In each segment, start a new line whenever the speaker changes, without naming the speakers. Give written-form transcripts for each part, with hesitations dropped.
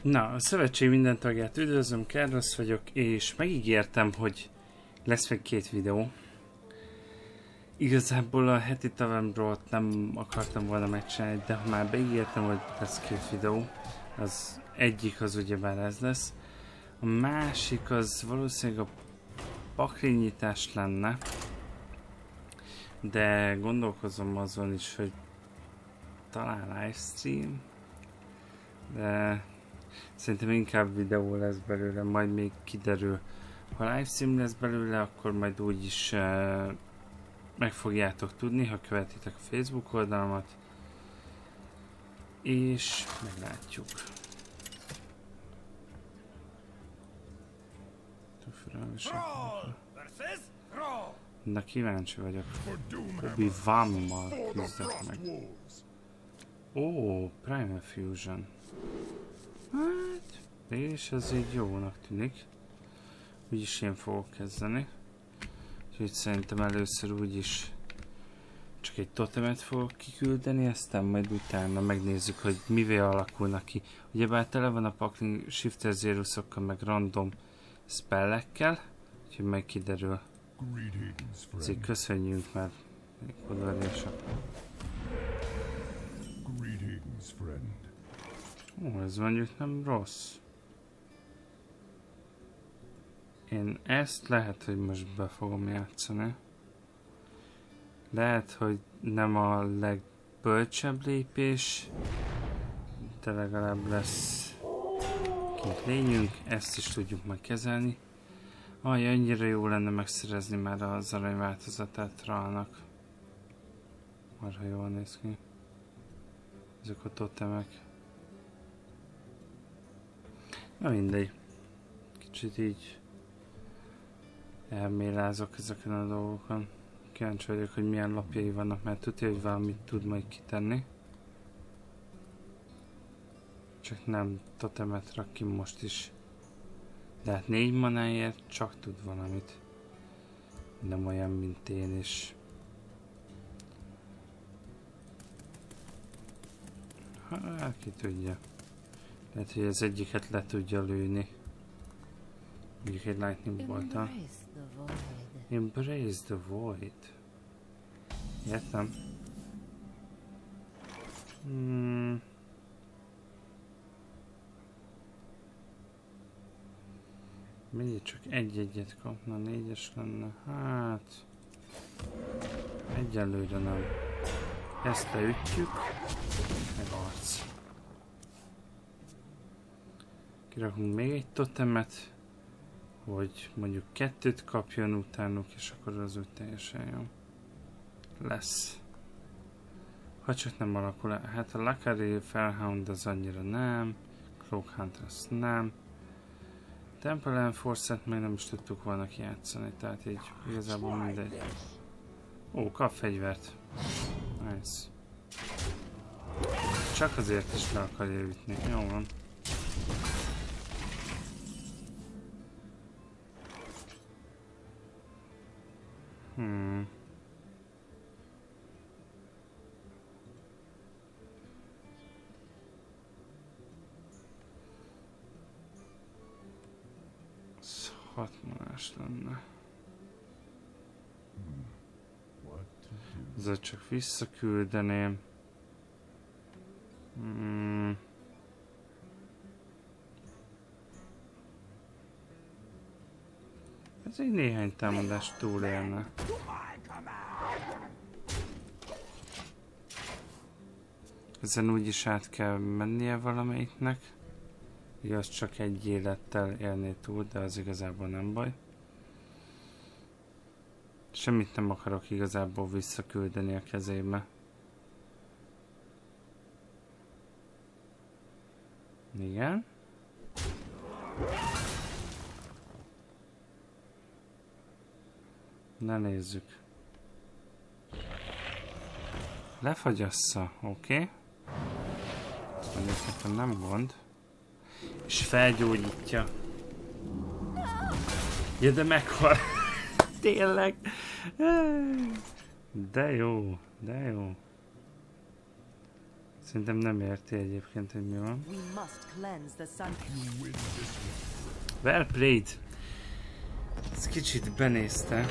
Na, a szövetség minden tagját üdvözlöm, Kerrosz vagyok, és megígértem, hogy lesz még 2 videó. Igazából a heti Tavernbrawl nem akartam volna megcsinálni, de ha már beígértem, hogy lesz 2 videó, az egyik az ugyebár ez lesz. A másik az valószínűleg a paklinyítás lenne, de gondolkozom azon is, hogy talán livestream, de szerintem inkább videó lesz belőle, majd még kiderül. Ha livestream lesz belőle, akkor majd úgyis meg fogjátok tudni, ha követitek a Facebook oldalamat, és meglátjuk. Na, kíváncsi vagyok. Obi-Wan-mal küzdök meg. Ó, Primal Fusion. Hát, és ez így jónak tűnik. Úgyis én fogok kezdeni. Úgyhogy szerintem először úgyis csak egy totemet fogok kiküldeni, aztán majd utána megnézzük, hogy mivel alakulnak ki. Ugyebár tele van a pakling shifter zéruszokkal, meg random spellekkel, úgyhogy majd kiderül. Ezért köszönjünk, mert még udvariasak. Ó, ez mondjuk nem rossz. Én ezt lehet, hogy most be fogom játszani. Lehet, hogy nem a legbölcsebb lépés, de legalább lesz kint lényünk, ezt is tudjuk majd kezelni. Aj, annyira jó lenne megszerezni már az aranyváltozatát Ralnak. Marha jól néz ki. Ezek a totemek. Na mindegy. Kicsit így elmélázok ezeken a dolgokon. Kíváncsi vagyok, hogy milyen lapjai vannak, mert tudja, hogy valamit tud majd kitenni. Csak nem totemet rak ki most is. De hát 4 manáért csak tud valamit. Nem olyan, mint én is. Hát ki tudja. Lehet, hogy az egyiket le tudja lőni. Mondjuk egy lightning bolttal. Embrace the void. Értem. Mindig csak egy-egyet kapna, 4-es lenne. Hát... Egyelőre nem. Ezt leütjük. Meg arc. Kirakunk még egy totemet, hogy mondjuk 2-t kapjon utánuk, és akkor az úgy teljesen jó lesz. Ha csak nem alakul, hát a Lakari Felhound az annyira nem, Cloak Hunter az nem, Temple Enforce-et még nem is tudtuk volna kijátszani, tehát így igazából mindegy. Ó, kap fegyvert. Nice. Csak azért is le akarja ütni, jó van. Ez 6 manás lenne. Ezzel csak visszaküldeném. Ez egy néhány támadást túlélne. Ezen úgyis át kell mennie valamelyiknek. Igaz, csak egy élettel élné túl, de az igazából nem baj. Semmit nem akarok igazából visszaküldeni a kezébe. Igen. Na nézzük. Lefagyassza, oké. Mondjuk nekem nem gond. És felgyógyítja. Ja, de meghal. Tényleg. De jó, de jó. Ez Szerintem nem érti egyébként, hogy mi van. Well played! Ez kicsit benézte.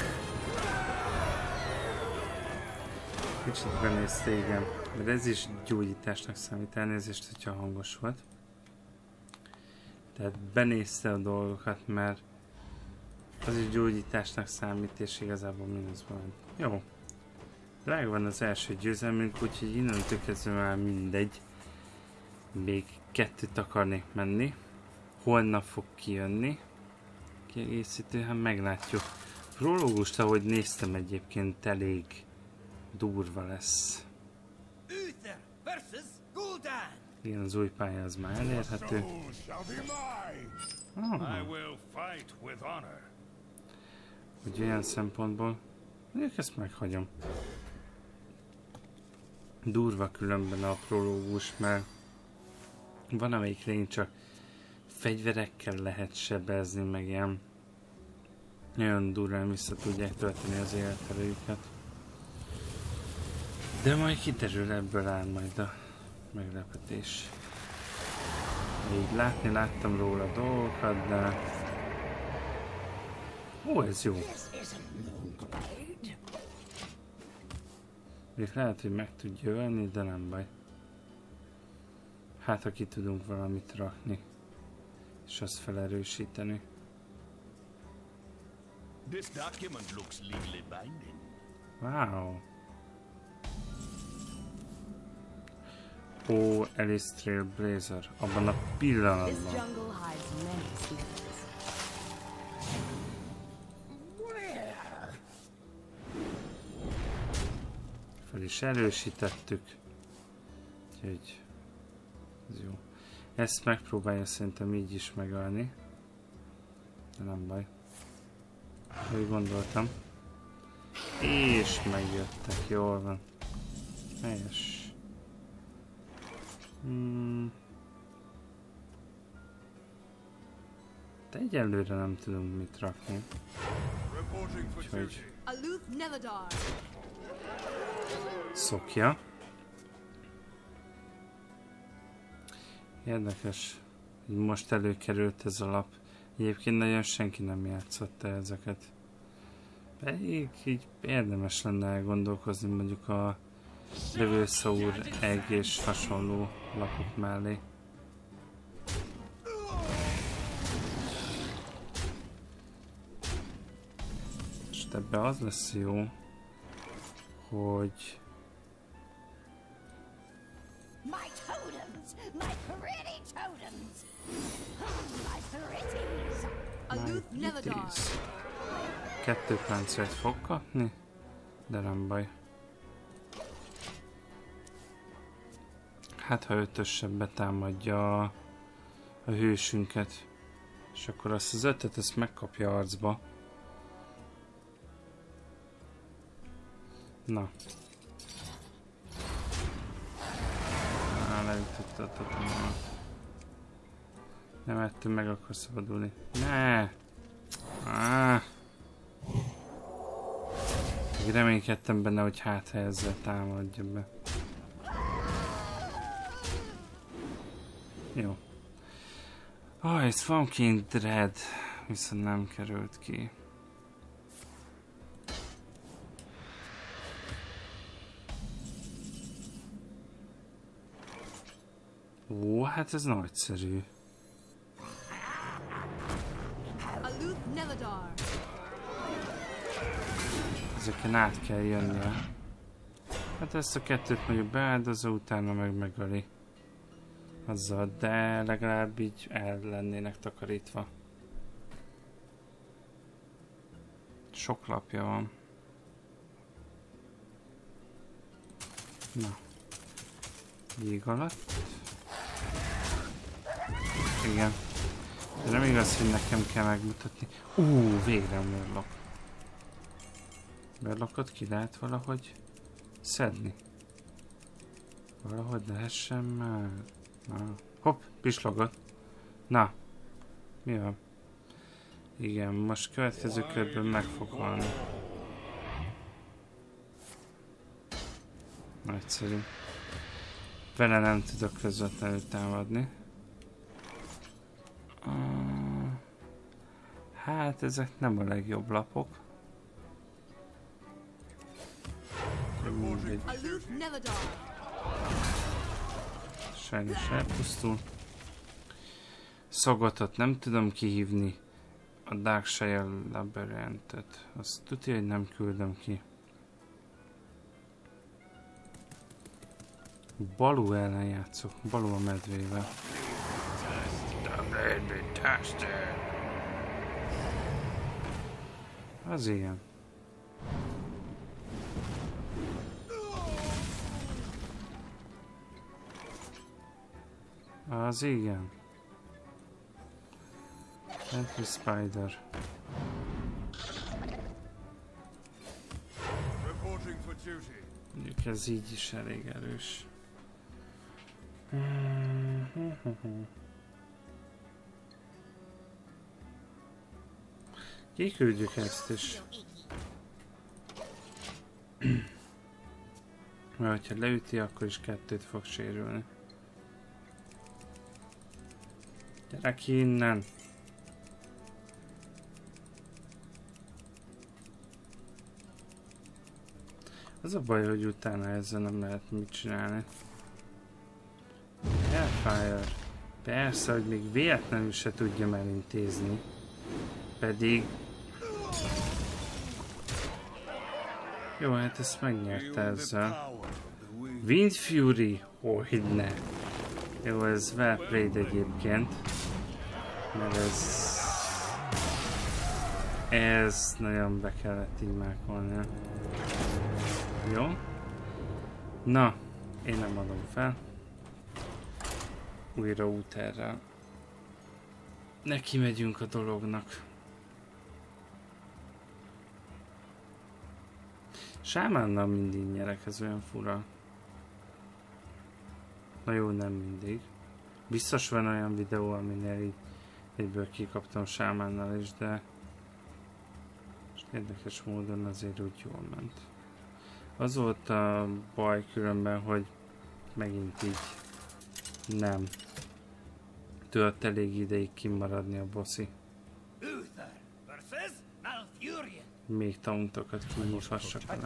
Kicsit benézte, igen. Mert ez is gyógyításnak számít, elnézést, hogyha hangos volt. Tehát benézte a dolgokat, mert az is gyógyításnak számít, és igazából mínuszban van. Jó. Megvan az első győzelmünk, úgyhogy innentől kezdve már mindegy. Még 2-t akarnék menni. Holnap fog kijönni. Kiegészítő, hát meglátjuk. Prológust, ahogy néztem egyébként, elég durva lesz. Igen, az új pálya az már elérhető. Hogy olyan szempontból, mondjuk ezt meghagyom. Durva különben a prológus, mert van amelyik lény csak fegyverekkel lehet sebezni, meg ilyen nagyon durván vissza tudják tölteni az életerőjüket. De majd kiderül, ebből áll majd a meglepetés. Így láttam róla dolgokat, de... Ó, ez jó. Még lehet, hogy meg tudja ölni, de nem baj. Hát, ha ki tudunk valamit rakni, és azt felerősíteni. Wow! Ó, Alice Trailblazer, abban a pillanatban. Fel is erősítettük. Úgyhogy ez jó. Ezt megpróbálja szerintem így is megölni. De nem baj. Úgy gondoltam. És megjöttek, jól van. Helyes. De egyelőre nem tudunk mit rakni. Úgyhogy... Szokja. Érdekes, hogy most előkerült ez a lap. Egyébként nagyon senki nem játszotta ezeket. Pedig így érdemes lenne elgondolkozni mondjuk a Lövőszaur, egg és hasonló lapok mellé. És ebbe az lesz jó, hogy kettő páncélt fog kapni, de nem baj. Hát ha ötösebb betámadja a hősünket, és akkor azt az 5-et ezt megkapja arcba. Na. Leütötte a totemet. Nem ettől meg akar szabadulni. Ne! Reménykedtem benne, hogy hát ha ezzel támadja be. Jó. Ez Funkin Dread viszont nem került ki. Ó, hát ez nagyszerű. Ezeken át kell jönnie. Hát ezt a kettőt mondjuk beáldozza, utána meg megöli. Azzal, de legalább így el lennének takarítva. Sok lapja van. Na. Jég alatt. Igen. De nem igaz, hogy nekem kell megmutatni. Végre a Murloc. Murlocot ki lehet valahogy szedni. Valahogy lehessen már. Na. Hopp, pislogott. Na. Mi van? Igen, most következő körben meg fog halni. Nagyszerű. Vele nem tudok közvetlenül támadni. Hát ezek nem a legjobb lapok. Sajnos elpusztul. Szogotot nem tudom kihívni. A Darkshire Labyrinth-et. Azt tudja, hogy nem küldöm ki. Balú ellen játszok. Balú a medvével. Az ilyen. Az igen. Entry Spider. Mondjuk ez így is elég erős. Kiküldjük ezt is. Mert ha leüti, akkor is 2 fog sérülni. Gyere ki innen! Az a baj, hogy utána ezzel nem lehet mit csinálni. Hellfire. Persze, hogy még véletlenül se tudjam elintézni. Pedig... Jó, hát ezt megnyerte ezzel. Wind Fury? Hogyne. Jó, ez well played egyébként. Mert ez nagyon be kellett így mákolni. Jó. Na, én nem adom fel. Újra úterrel. Neki megyünk a dolognak. Sámánnal mindig nyerek, ez olyan fura. Na jó, nem mindig. Biztos van olyan videó, aminél így egyből kikaptam sámánnal is, de most érdekes módon azért úgy jól ment. Az volt a baj különben, hogy megint így nem tudott elég ideig kimaradni a bossi. Még tauntokat kinyújthassak alá.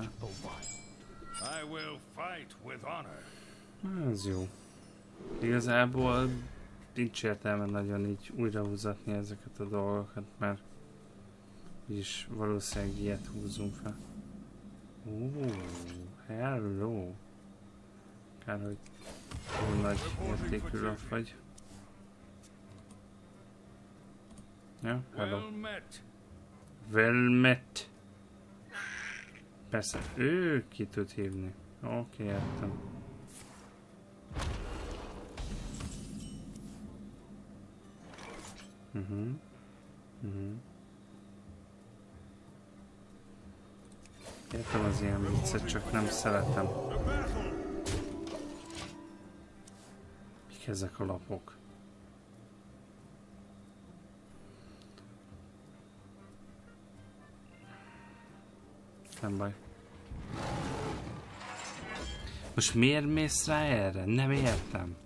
Ez jó. Igazából nincs értelme nagyon így újrahúzatni ezeket a dolgokat, mert is valószínűleg ilyet húzunk fel. Hello! Kár, hogy túl nagy értékű lap vagy. Ja, hello. Well met. Persze, ő ki tud hívni. Oké, értem. Értem az ilyen viccet, csak nem szeretem. Mik ezek a lapok? Nem baj. Most miért mész rá erre? Nem értem.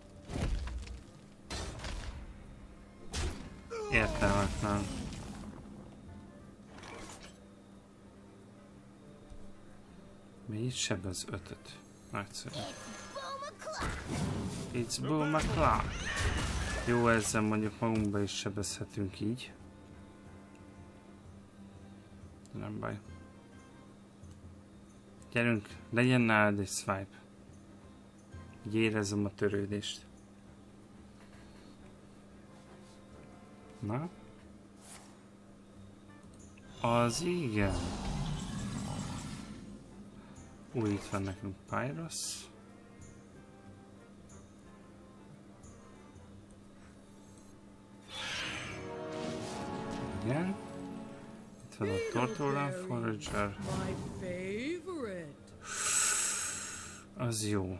Értelmetlen. Miért sebez 5-öt? Nagyszerű. It's boom o'clock. Jó, ezzel mondjuk magunkba is sebezhetünk így. Nem baj. Gyerünk, legyen nálad egy swipe. Így érezzem a törődést. Na? Az igen. Új, itt van nekünk Pyros. Igen. Itt van a Tortolan Forager. Az jó.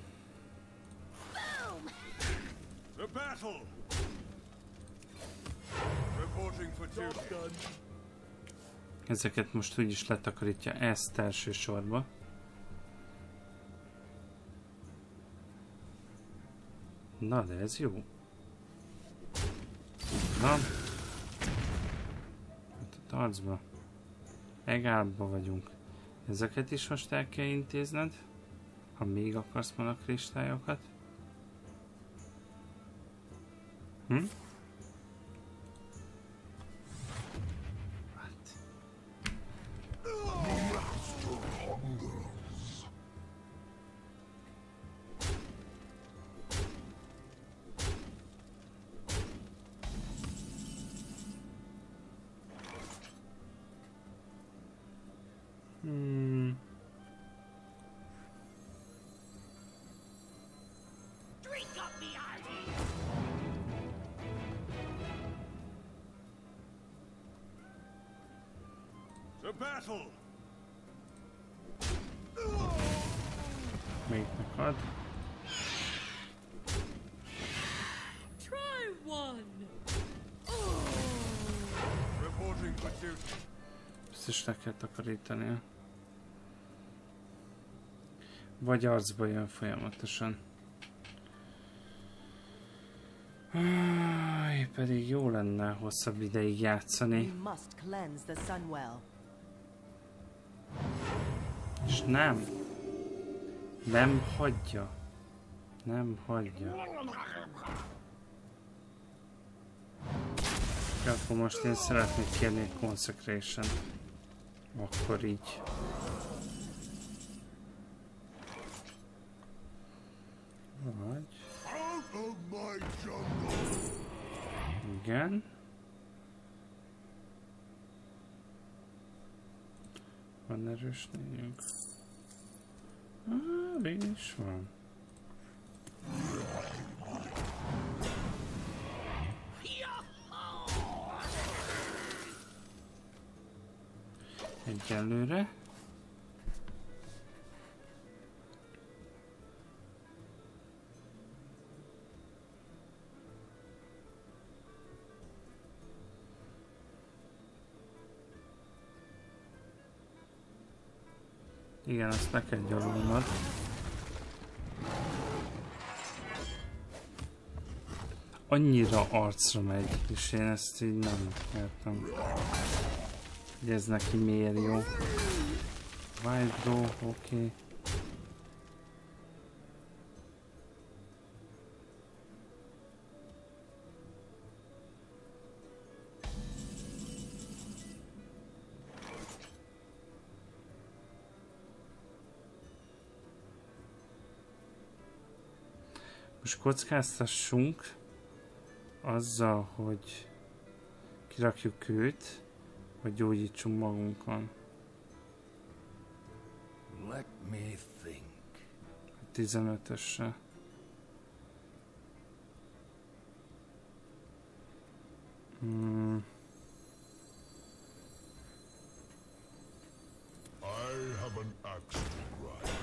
Ezeket most úgyis letakarítja ezt elsősorban. Na, de ez jó. Na. Hát a tarcba. Egálba vagyunk. Ezeket is most el kell intézned, ha még akarsz mana kristályokat. Hm?
Battle.
Melyiknek ad?
Try one.
Reporting for duty.
Biztos le kell takarítania. Vagy arcba jön folyamatosan. Pedig jó lenne hosszabb ideig játszani. És nem. Nem hagyja. Nem hagyja. Akkor most én szeretnék kérni egy Consecration. Akkor így. Vagy. Igen. Van erős lényünk. Végül is van. Egyelőre. Igen, azt le kell gyalulnod. Annyira arcra megy, és én ezt így nem értem. Hogy ez neki miért jó. Wild Draw, oké. Most kockáztassunk azzal, hogy kirakjuk őt, vagy gyógyítsunk magunkon.
Let me think.
15-ösre.
I have an axe to grind.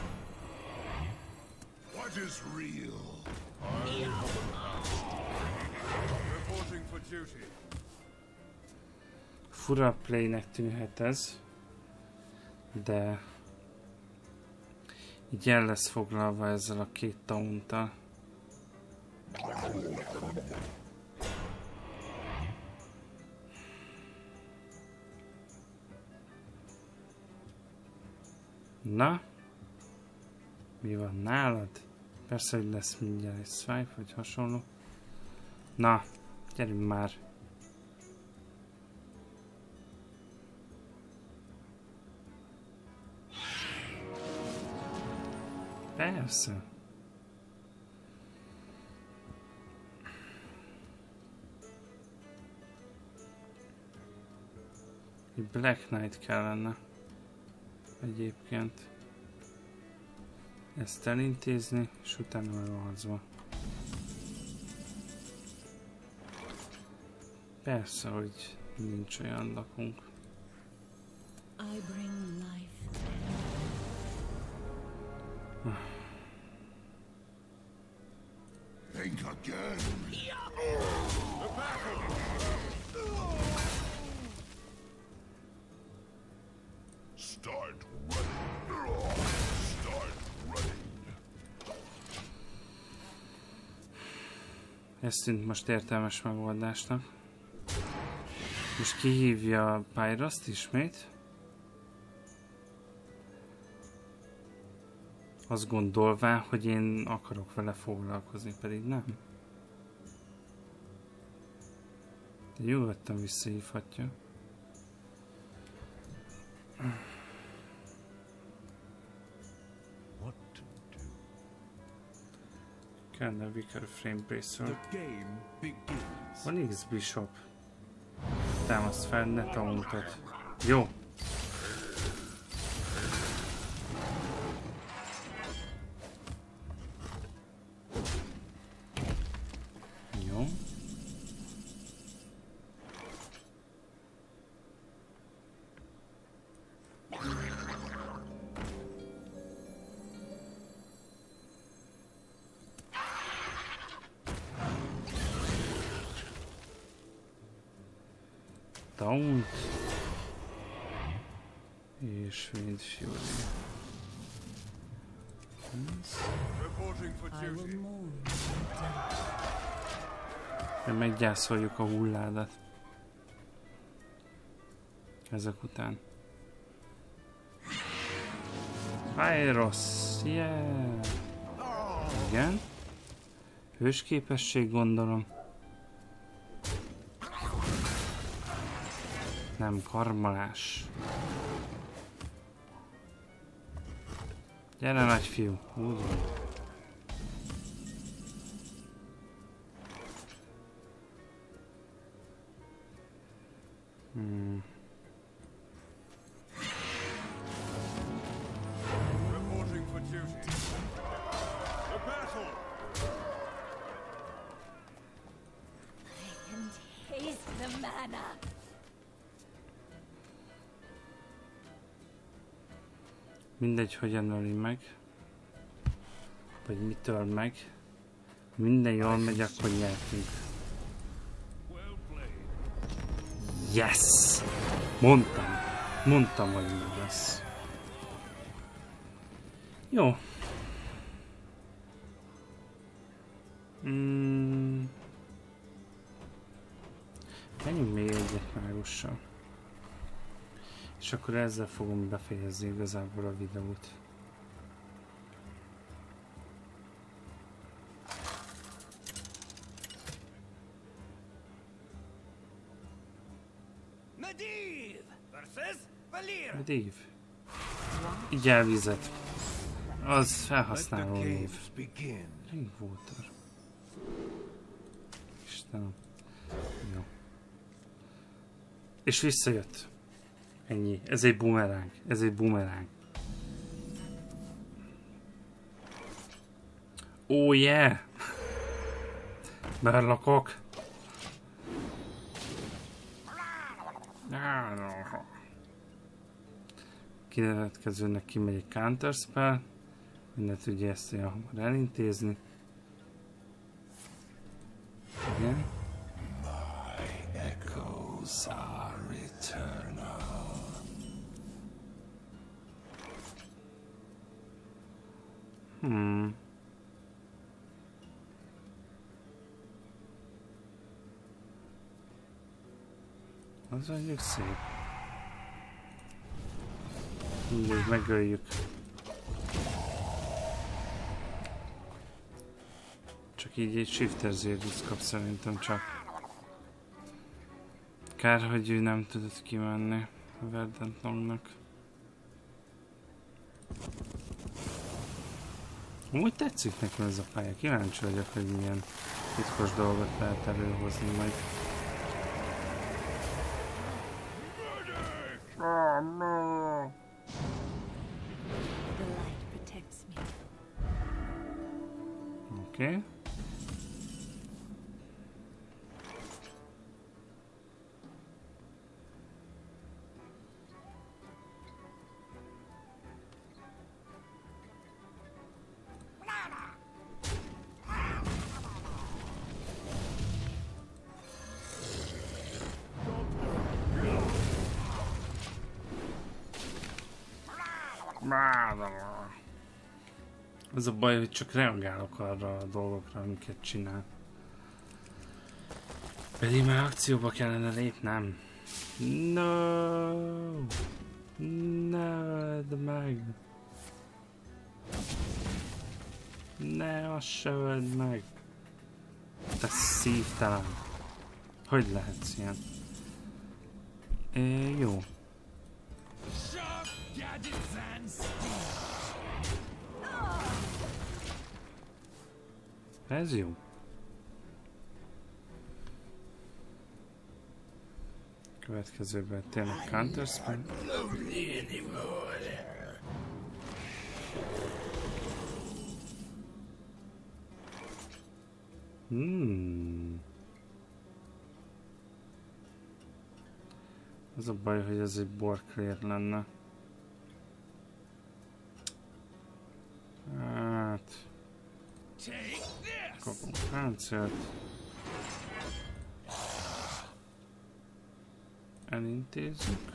What is real? I have an axe to grind. Reporting for duty.
Fura playnek tűnhet ez, de így el lesz foglalva ezzel a két taunttal. Na? Mi van nálad? Persze, hogy lesz mindjárt egy swipe, vagy hasonló. Na, gyerünk már! Persze. Egy Black Knight kellene. Egyébként. Ezt elintézni, és utána meg harcba. Persze, hogy nincs olyan lakunk.
I bring life.
Think again. Start running. Start running.
Ez tűnt most értelmes megoldásnak. Most kihívja Pyrrhust ismét. Azt gondolván, hogy én akarok vele foglalkozni, pedig nem. De nyugodtan visszahívhatja. Kellene Vicar Frame Bracer. Van X-Bishop. Támaszt fel, ne tauntot. Jó. Jó. Taunt és Wind Fury. De meggyászoljuk a hulládat. Ezek után. Pyrrhus, yeah! Igen. Hősképesség, gondolom. Nem, karmolás. Gyere, nagyfiú. Úgy. Mindegy, hogyan öli meg. Vagy mitől meg. Minden jól megy, akkor nyertünk. Yes! Mondtam. Mondtam, hogy meg lesz. Jó. Menjünk még egyet mágussal. És akkor ezzel fogom befejezni igazából a videót. Medivh. Igyál vizet. Az felhasználó név. Ringwater. Istenem. Jó. És visszajött. Ennyi. Ez egy bumeráng. Ez egy bumeráng. Oh yeah! Berlakok. Kinevetkezőnek kimegy egy counterspell. Mindent ugye ezt olyan hamar elintézni. Igen. My echoes are eternal. Az mondjuk szép. Mindig megöljük. Csak így egy shifter zérduszt kap szerintem csak. Kár, hogy ő nem tudott kimenni a Verdant Longnak. Úgy tetszik nekem ez a pálya, kíváncsi vagyok, hogy milyen titkos dolgot lehet előhozni majd. Oh, no. Okay. Az a baj, hogy csak reagálok arra a dolgokra, amiket csinál. Pedig már akcióba kellene lépnem. No! Ne öld meg! Ne, azt se öld meg! Te szívtelen! Hogy lehetsz ilyen? Jó. Ez jó. Következőben tényleg Counter-Spell. Az a baj, hogy ez egy borklér lenne. Hát... Kapunk páncélt. Elintézzük.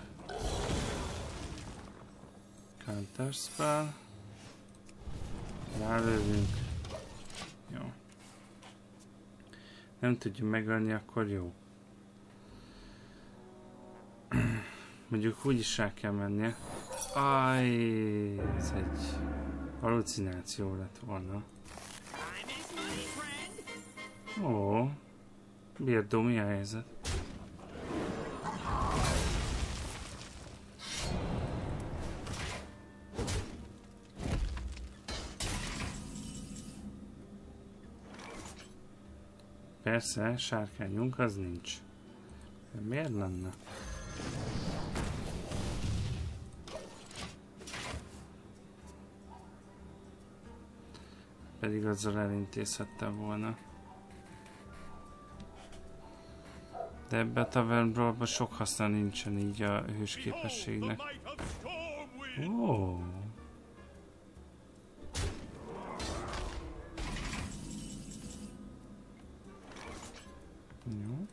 Counterspell. Rálövünk. Jó. Nem tudjuk megölni, akkor jó. Mondjuk úgy is rá kell mennie. Aj, ez egy halucináció lett volna. Ó, Birdó, mi a helyzet? Persze, sárkányunk az nincs. De miért lenne? Pedig azzal elintézhettem volna. De ebbe a Tavern Brawlba sok haszna nincsen így a hős képességnek. Ó. Jó.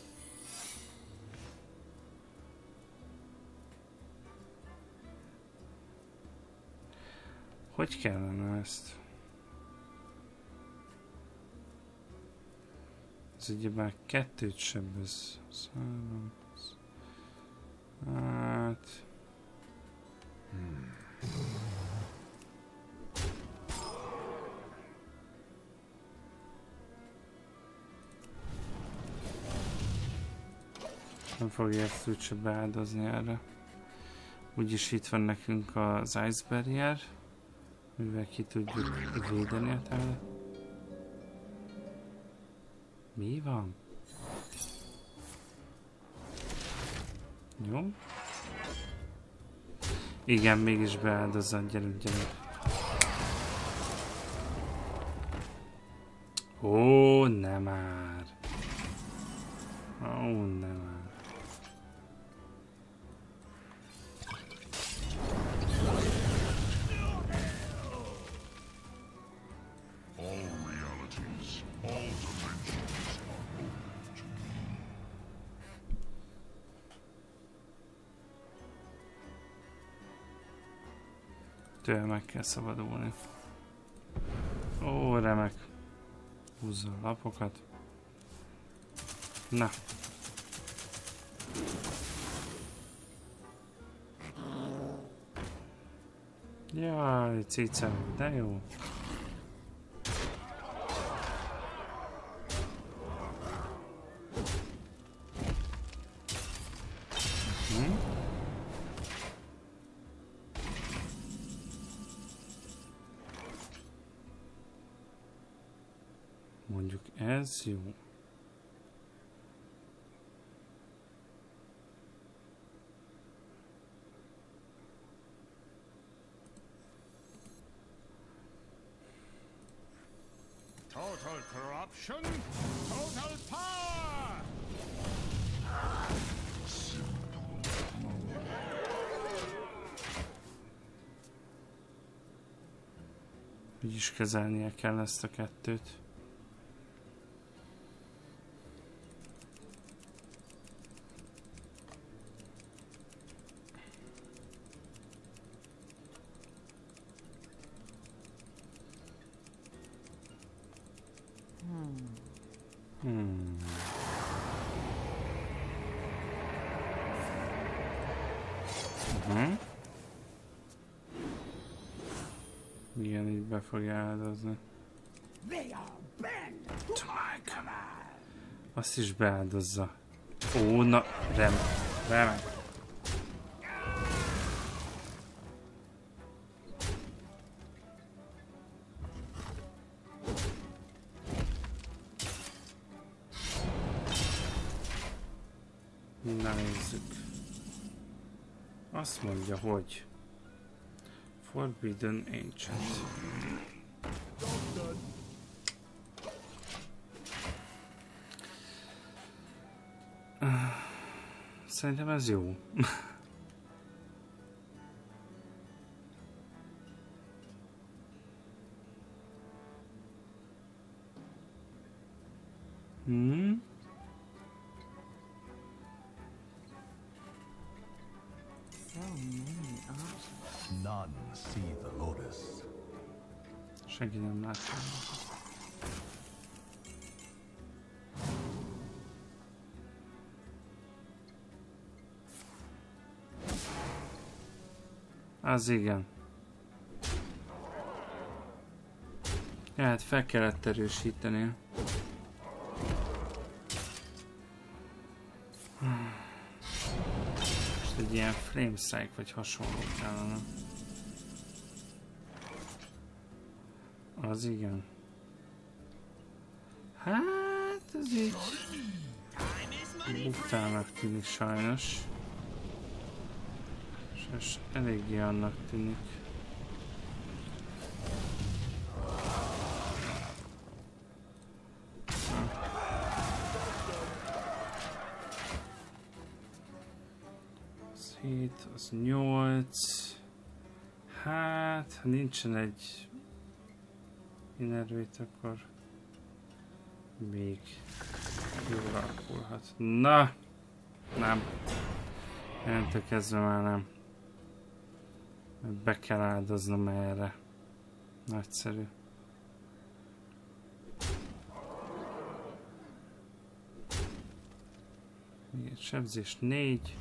Hogy kellene ezt? Ez ugyebár kettőt sebez. Hát... Nem fogja ezt úgyse beáldozni erre. Úgyis itt van nekünk az Ice Barrier, mivel ki tudjuk védeni a tálat. Mi van? Jó. Igen, mégis beáldozza, gyerünk, gyerünk. Ó, nem már. Ó, nem már. Tőle meg kell szabadulni. Ó, remek. Húzza a lapokat. Na. Jaj, cica, de jó. Mondjuk ez jó.
Total corruption, total power!
Így is kezelnie kell ezt a kettőt. Igen, így be fogja áldozni. Azt is beáldozza. Ó, na, remek. Na nézzük. Azt mondja, hogy Forbidden Ancient. Szerintem ez jó.
None see the lotus.
Senki nem látja. Az igen. Ja, hát fel kellett erősíteni. Most egy ilyen flame strike vagy hasonló kellene. Az igen. Hát ez így buktának tűnik sajnos. És eléggé annak tűnik. Az 7, az 8. Hát, ha nincsen egy innervét, akkor még jól alakulhat. Na! Nem. Innentől kezdve már nem. Be kell áldoznom erre. Nagyszerű. Még egy sebzés 4.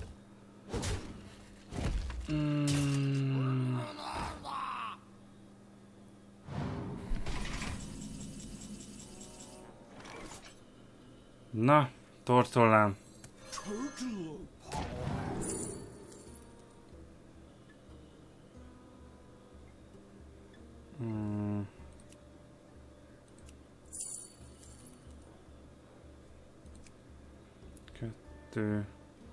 Na, tortollám. Kettő.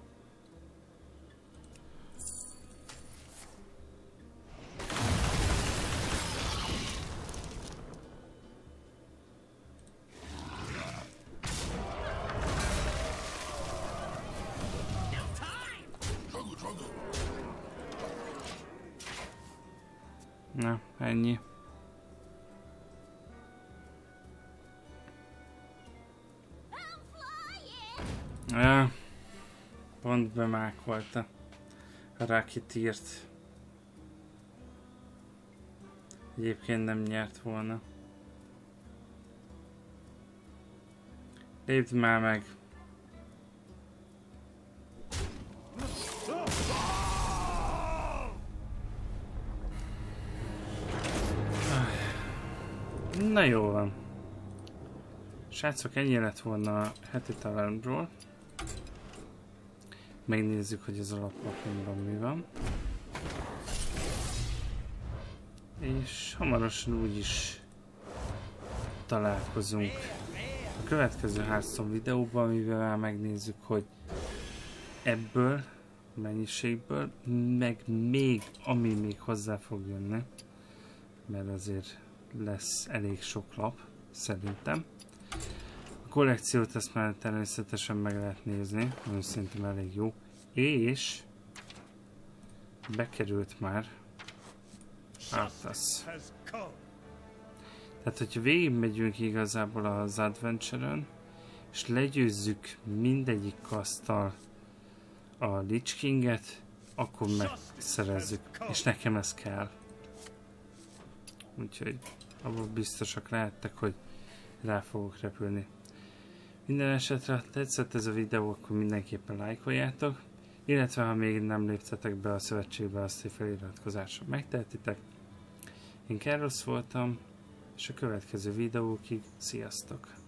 Na, ennyi. Ja, pont bemákolta a Rakitírt. Egyébként nem nyert volna. Lépd már meg! Na jó van. Srácok, ennyi lett volna a heti Tavernról. Megnézzük, hogy az alaplapomban mi van. És hamarosan úgyis találkozunk a következő Hearthstone videóban, amivel megnézzük, hogy ebből mennyiségből, meg még, ami még hozzá fog jönni, mert azért lesz elég sok lap, szerintem. A kollekciót ezt már természetesen meg lehet nézni, ami szerintem elég jó. És bekerült már Arthas. Tehát, hogyha végigmegyünk igazából az Adventure-ön, és legyőzzük mindegyik kaszttal a Lich Kinget, akkor megszerezzük. És nekem ez kell. Úgyhogy abban biztosak lehettek, hogy rá fogok repülni. Minden esetre, ha tetszett ez a videó, akkor mindenképpen lájkoljátok, Illetve ha még nem léptetek be a szövetségbe, azt, hogy feliratkozásra megtehetitek. Én Carlos voltam, és a következő videókig sziasztok!